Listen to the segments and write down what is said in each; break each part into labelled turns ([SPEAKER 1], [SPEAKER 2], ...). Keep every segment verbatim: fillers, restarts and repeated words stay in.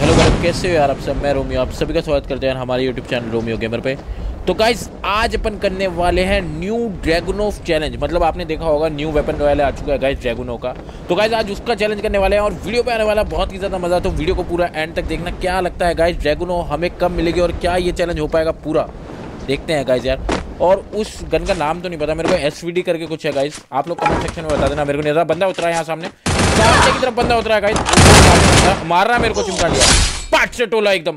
[SPEAKER 1] Hello guys, कैसे हो यार आप सब। मैं रोमियो, आप सभी का स्वागत करते हैं हमारे यूट्यूब चैनल रोमियो गेमर पे। तो गाइस आज अपन करने वाले हैं न्यू ड्रैगनोफ चैलेंज। मतलब आपने देखा होगा न्यू वेपन रॉयल आ चुका है गाइस ड्रैगनों का। तो गाइस आज उसका चैलेंज करने वाले हैं और वीडियो पे आने वाला बहुत ही ज़्यादा मज़ा। तो वीडियो को पूरा एंड तक देखना। क्या लगता है गाइस ड्रैगनो हमें कब मिलेगी और क्या ये चैलेंज हो पाएगा पूरा, देखते हैं गाइस यार। और उस गन का नाम तो नहीं पता मेरे को, एस वी डी करके कुछ है गाइस। आप लोग कमेंट सेक्शन में बता देना मेरे को। नहीं, बंदा उतरा है यहाँ सामने, सामने की तरफ बंदा उतरा है गाइस। मार रहा मेरे को, चिमटा लिया, पाट से टोला एकदम।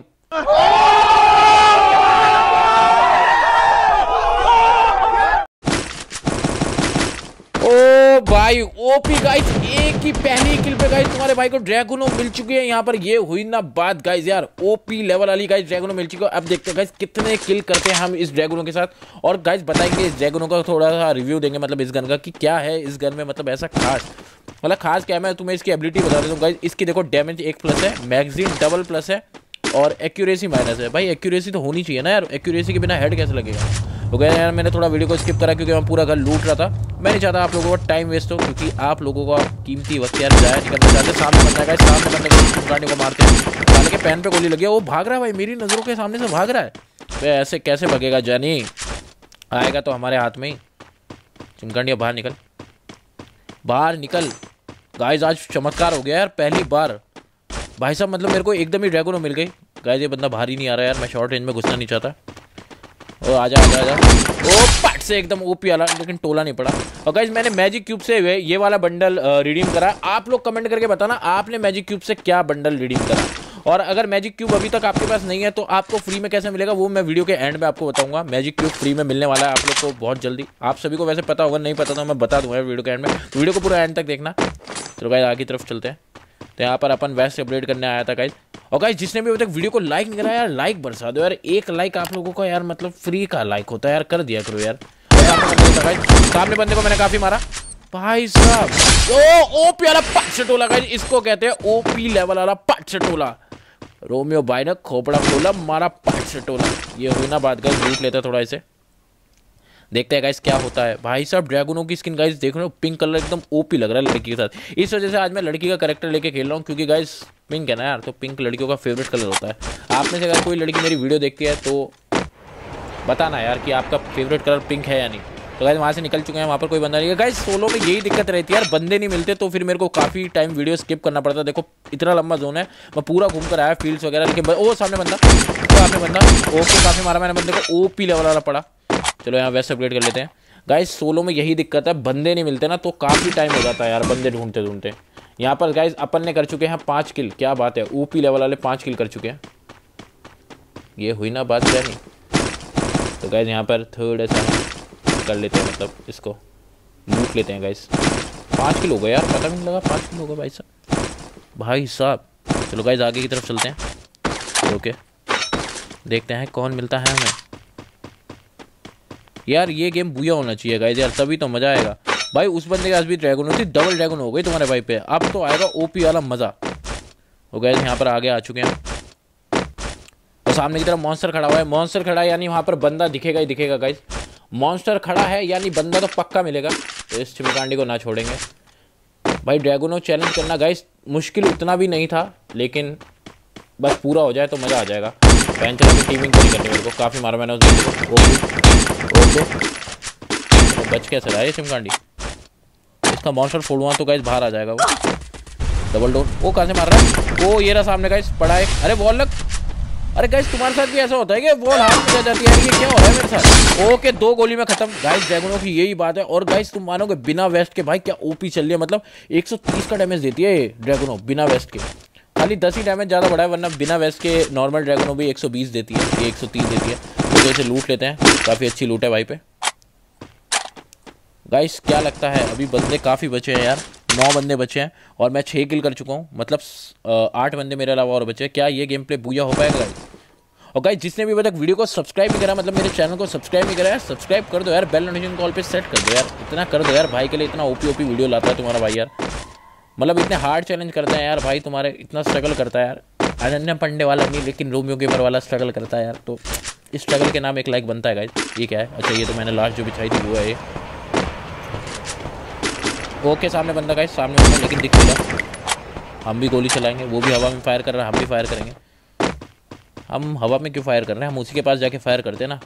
[SPEAKER 1] ओ भाई ओपी गाइस, एक ही पहली किल पे गाइस तुम्हारे भाई को ड्रैगनो मिल चुकी है। यहाँ पर ये हुई ना बात गाइस यार, ओपी लेवल वाली गाइस ड्रैगनो मिल चुकी है। अब देखते हैं गाइस कितने किल करते हैं हम इस ड्रैगनो के साथ, और गाइस बताएंगे इस ड्रैगनो का थोड़ा सा रिव्यू देंगे, मतलब इस गन का कि क्या है इस गन में, मतलब ऐसा खास, मतलब खास क्या है। मैं तुम्हें इसकी एबिलिटी बता देता हूँ गाइस। इसकी देखो डैमेज एक प्लस है, मैगजीन डबल प्लस है और एक्यूरेसी माइनस है। भाई एक्यूरेसी तो होनी चाहिए ना यार, एक्यूरेसी के बिना हेड कैसे लगेगा। तो गया यार मैंने थोड़ा वीडियो को स्किप करा क्योंकि मैं पूरा घर लूट रहा था। मैं नहीं चाहता आप लोगों का टाइम वेस्ट हो, क्योंकि आप लोगों का कीमती वक्त यार जाया नहीं करना चाहते। सामने बंदा है, सामने बंदे को गाड़ी को मारते हैं, गाड़ी के पैन पे गोली लगी है, वो भाग रहा है भाई, मेरी नज़रों के सामने से भाग रहा है। तो ऐसे कैसे भागेगा जानी, आएगा तो हमारे हाथ में ही। चिमकांडिया बाहर निकल, बाहर निकल। गाइस आज चमत्कार हो गया यार, पहली बार भाई साहब, मतलब मेरे को एकदम ही ड्रैगनो मिल गई। गाइस ये बंदा बाहर ही नहीं आ रहा यार, मैं शॉर्ट रेंज में घुसना नहीं चाहता। ओ आजा आजा आजा, ओ पट से एकदम ओपी वाला, लेकिन टोला नहीं पड़ा। और गाइस मैंने मैजिक क्यूब से ये वाला बंडल रिडीम करा। आप लोग कमेंट करके बताना आपने मैजिक क्यूब से क्या बंडल रिडीम करा, और अगर मैजिक क्यूब अभी तक आपके पास नहीं है तो आपको फ्री में कैसे मिलेगा वो मैं वीडियो के एंड में आपको बताऊंगा। मैजिक क्यूब फ्री में मिलने वाला है आप लोग को बहुत जल्दी। आप सभी को वैसे पता होगा, नहीं पता तो मैं बता दूंगा वीडियो के एंड में, तो वीडियो को पूरा एंड तक देखना। तो गाइस आगे की तरफ चलते हैं। तो यहाँ पर अपन वेस्ट अपडेट करने आया था गाइस। और गाइस जिसने भी अभी तक वीडियो को लाइक नहीं करा यार, लाइक बरसा दो यार। एक लाइक आप लोगों का यार मतलब फ्री का लाइक होता है यार, कर दिया करो यार। सामने बंदे को मैंने काफी मारा भाई साहब। ओ ओपी वाला पट से टोला गाइस, इसको कहते हैं ओपी लेवल वाला पट से टोला। रोमियो भाई ने खोपड़ा खोला, मारा पट से टोला। ये हुई ना बात गाइस, लूट लेता थोड़ा इसे। देखते हैं गाइस क्या होता है। भाई साहब ड्रैगनों की स्किन गाइस देख रहे हो, पिंक कलर एकदम ओपी लग रहा है लड़की के साथ। इस वजह से आज मैं लड़की का कैरेक्टर लेके खेल रहा हूँ, क्योंकि गाइस पिंक है ना यार, तो पिंक लड़कियों का फेवरेट कलर होता है। आप में से अगर कोई लड़की मेरी वीडियो देखती है तो बताना यार कि आपका फेवरेट कलर पिंक है या नहीं। तो गाइस वहाँ से निकल चुके हैं, वहाँ पर कोई बंदा नहीं है। गाइस सोलो में यही दिक्कत रहती है यार, बंदे नहीं मिलते तो फिर मेरे को काफ़ी टाइम वीडियो स्किप करना पड़ता है। देखो इतना लंबा जोन है, मैं पूरा घूम कर आया फील्ड्स वगैरह, लेकिन ओ सामने बंदा, सामने बंदा ओके काफ़ी मारा मैंने बंदे को, ओपी लेवल वाला पड़ा। चलो यहाँ वेस्ट अपग्रेड कर लेते हैं। गाइस सोलो में यही दिक्कत है, बंदे नहीं मिलते ना तो काफ़ी टाइम हो जाता है यार बंदे ढूंढते ढूंढते। यहाँ पर गाइस अपन ने कर चुके हैं पाँच किल, क्या बात है, ओपी लेवल वाले पाँच किल कर चुके हैं। ये हुई ना बात क्या नहीं। तो गाइस यहाँ पर थर्ड ऐसा कर लेते हैं, मतलब इसको लूट लेते हैं गाइस। पाँच किल हो गए यार, पता भी नहीं लगा पाँच किल हो गए भाई साहब भाई साहब। चलो गाइस आगे की तरफ चलते हैं। ओके देखते हैं कौन मिलता है हमें। यार ये गेम बुया होना चाहिए गाइस यार, तभी तो मज़ा आएगा। भाई उस बंदे के पास भी ड्रैगन होती, डबल ड्रैगन हो गई तुम्हारे भाई पे, अब तो आएगा ओपी वाला मज़ा। तो गाइस यहाँ पर आगे आ चुके हैं और सामने की तरफ मॉन्स्टर खड़ा हुआ है। मॉन्स्टर खड़ा है यानी वहाँ पर बंदा दिखेगा ही दिखेगा गाइस। मॉन्स्टर खड़ा है यानी बंदा तो पक्का मिलेगा, तो इस चिमकांडी को ना छोड़ेंगे। भाई ड्रैगनो चैलेंज करना गाइस मुश्किल उतना भी नहीं था, लेकिन बस पूरा हो जाए तो मज़ा आ जाएगा। पैन चला के टीमिंग नहीं करनी मेरे को, काफ़ी मारा मैंने उस को। ओके तो बच कैसे रहा है चिमकांडी, इसका मॉन्स्टर फोड़ूंगा तो गाइस बाहर आ जाएगा वो। डबल डोर, वो कहाँ से मार रहा है, वो ये रहा सामने गाइस पड़ा है। अरे वॉल लग, अरे गाइस तुम्हारे साथ भी ऐसा होता है कि वॉल हाथ में जा जाती है, ये क्या हो रहा है मेरे साथ। ओके दो गोली में खत्म गाइस, ड्रैगनों की यही बात है। और गाइस तुम मानोगे बिना वेस्ट के भाई क्या ओपी चल रही है, मतलब एक सौ तीस का डैमेज देती है ये ड्रैगनों बिना वेस्ट के। खाली दस ही डैमेज ज़्यादा बढ़ा है, वरना बिना वेस्ट के नॉर्मल ड्रैगनों भी एक सौ बीस देती है, ये एक सौ तीस देती है। तो इसे लूट लेते हैं, काफ़ी अच्छी लूट है भाई पे। गाइस क्या लगता है अभी बंदे काफ़ी बचे हैं यार, नौ बंदे बचे हैं और मैं छः किल कर चुका हूँ, मतलब आठ बंदे मेरे अलावा और बचे हैं। क्या ये गेम प्ले बुया हो पाएगा गाइस। और गाइस जिसने भी अभी तक वीडियो को सब्सक्राइब नहीं करा, मतलब मेरे चैनल को सब्सक्राइब नहीं करा यार, सब्सक्राइब कर दो यार, बेल नोटिफिकेशन कॉल पे सेट कर दो यार, इतना कर दो यार भाई के लिए। इतना ओपी ओपी वीडियो लाता है तुम्हारा भाई यार, मतलब इतने हार्ड चैलेंज करते हैं यार भाई तुम्हारे, इतना स्ट्रगल करता है यार। अनन्या पांडे वाला नहीं, लेकिन रोमियो गेमर वाला स्ट्रगल करता है यार, तो इस स्ट्रगल के नाम एक लाइक बनता है गाइस। ये क्या है, अच्छा ये तो मैंने लास्ट जो बिछाई थी वो है ये। ओके सामने बंदा गाइस, सामने बंदा लेकिन दिख नहीं रहा। हम भी गोली चलाएंगे, वो भी हवा में फायर कर रहा है, हम भी फायर करेंगे। हम हवा में क्यों फायर कर रहे हैं, हम उसी के पास जाके फायर करते हैं ना।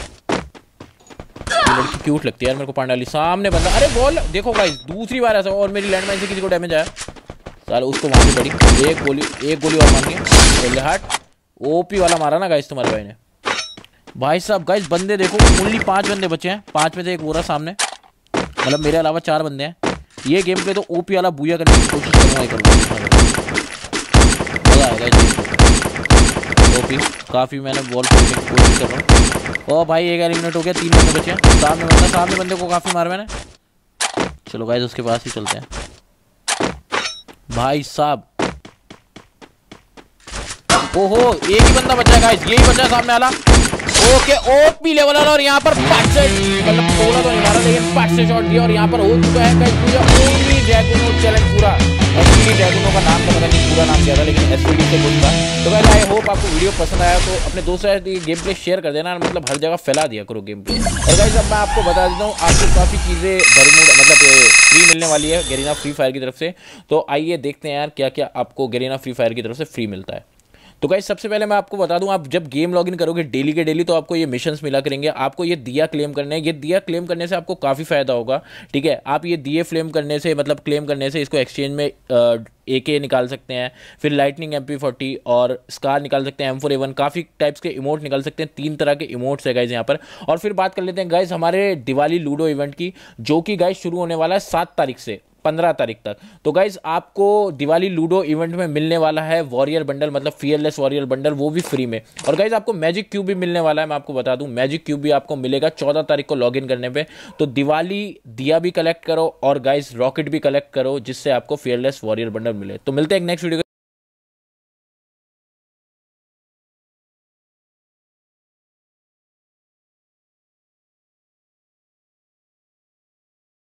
[SPEAKER 1] लड़की क्यूट लगती है यार मेरे को, पांडाली। सामने बंदा, अरे बॉल देखो गाइस, दूसरी बार ऐसा, और मेरी लैंडमाइन से किसी को डैमेज आया। साल उसको वहां से पड़ी एक गोली, एक गोली और मारनी है। ओपी वाला मारा ना गाइस तुम्हारे भाई ने। भाई साहब गाइस बंदे देखो, ओनली पांच बंदे बचे हैं, पांच में से एक वो रहा सामने, मतलब मेरे अलावा चार बंदे हैं। ये गेम पे तो ओपी वाला बूया करने की कोशिश करूँगा ही करूँगा, मजा आएगा। ओपी काफ़ी मैंने बॉल खेलने की कोशिश कर रहा हूँ। ओ भाई एक एलिमिनेट हो गया, तीन बंदे बचे हैं। सामने बंदा, सामने बंदे को काफ़ी मारा मैंने। चलो गाइस उसके पास ही चलते हैं। भाई साहब ओहो, एक ही बंदा बचा है गाइस, यही बचा है सामने वाला। ओके ओपी लेवल वाला, और यहाँ पर पाँच से मतलब थोड़ा तो नहीं मारा, लेकिन पाँच से शॉट दिया और यहाँ पर हो चुका है गाइस पूरा ओनली ड्रैगनो चैलेंज पूरा। एसपीडी ड्रैगनो का नाम तो पता नहीं पूरा नाम क्या था, लेकिन एसपीडी से कुछ था। तो गाइस आई होप आपको वीडियो पसंद आया, तो अपने दोस्तों से गेम प्ले शेयर कर देना, मतलब हर जगह फैला दिया करो गेम प्ले। और गाइस अब मैं आपको बता देता हूँ, आपको काफ़ी चीज़ें बरमूड मतलब फ्री मिलने वाली है गैरीना फ्री फायर की तरफ से। तो आइए देखते हैं यार क्या क्या आपको गैरीना फ्री फायर की तरफ से फ्री मिलता है। तो गाइस सबसे पहले मैं आपको बता दूं, आप जब गेम लॉगिन करोगे डेली के डेली, तो आपको ये मिशंस मिला करेंगे। आपको ये दिया क्लेम करने हैं। ये दिया क्लेम करने से आपको काफ़ी फायदा होगा, ठीक है। आप ये दिए फ्लेम करने से मतलब क्लेम करने से इसको एक्सचेंज में ए के निकाल सकते हैं, फिर लाइटनिंग एम पी फोर्टी और स्कार निकाल सकते हैं, एम फोर ए वन, काफ़ी टाइप्स के इमोट निकाल सकते हैं। तीन तरह के इमोट्स है गाइज यहाँ पर। और फिर बात कर लेते हैं गाइज हमारे दिवाली लूडो इवेंट की, जो कि गाइज शुरू होने वाला है सात तारीख से पंद्रह तारीख तक। तो गाइज आपको दिवाली लूडो इवेंट में मिलने वाला है वॉरियर बंडल, मतलब फियरलेस वॉरियर बंडल, वो भी फ्री में। और गाइज आपको मैजिक क्यूब भी मिलने वाला है, मैं आपको बता दूं मैजिक क्यूब भी आपको मिलेगा चौदह तारीख को लॉगिन करने पे। तो दिवाली दिया भी कलेक्ट करो और गाइज रॉकेट भी कलेक्ट करो, जिससे आपको फियरलेस वॉरियर बंडल मिले। तो मिलते हैं एक नेक्स्ट वीडियो।